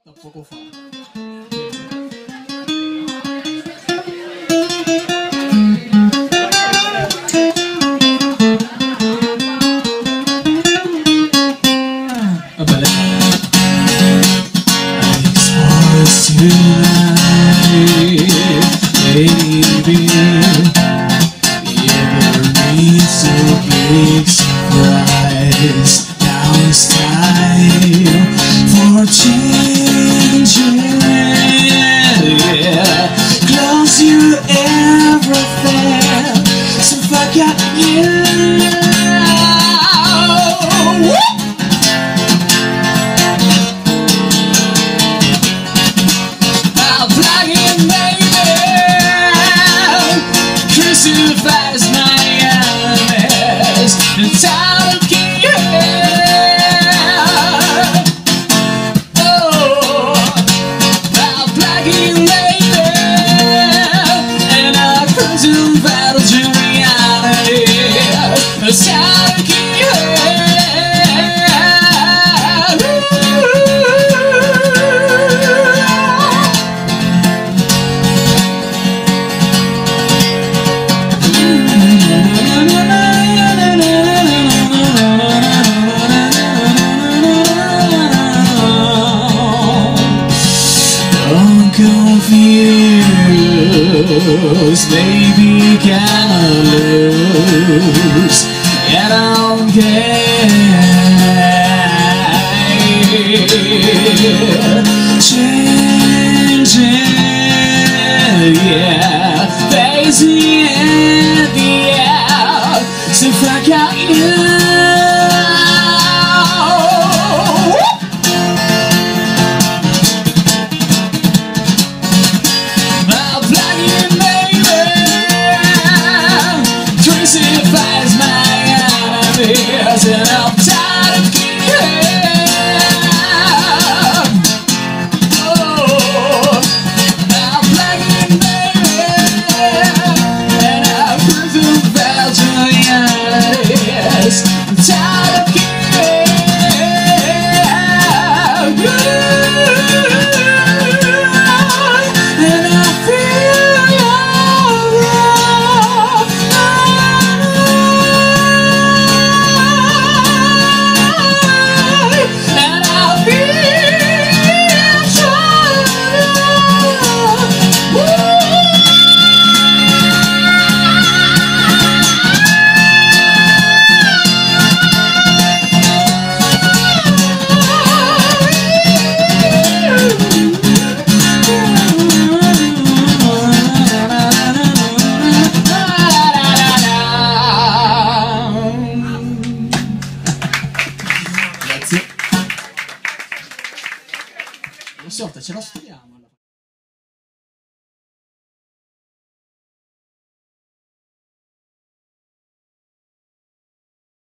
fatta poco fa. Baby, it's a big surprise. Now it's time for changing. Yeah, close you everything. So fuck you. I'll plug in, baby. Crucifies my enemies and tired of confused, maybe kinda loose, yet I don't care. Changing, yeah, facing in the air, so fuck out you. Crucifies my enemies and I'm tired of oh, I'm playing baby and I'm crucified my enemies. I'm tired of Lo so, ce la studiamo.